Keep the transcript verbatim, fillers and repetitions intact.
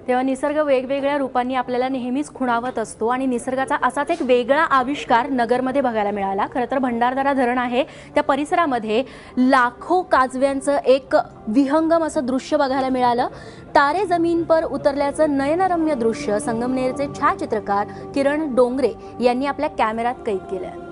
तेव्हा निसर्ग वेगवेगळ्या रूपांनी आपल्याला नेहमीच खुणावत असतो आणि निसर्गाचा असाच एक वेगळा आविष्कार नगरमध्ये बघायला मिळाला। खरं तर भंडारदरा धरण आहे त्या परिसरामध्ये लाखो काजव्यांचं एक विहंगम असं दृश्य बघायला मिळालं। तारे जमीन पर उतरल्याचं नयनरम्य दृश्य संगमनेरचे छायाचित्रकार किरण डोंगरे यांनी आपल्या कॅमेऱ्यात कैद केलं।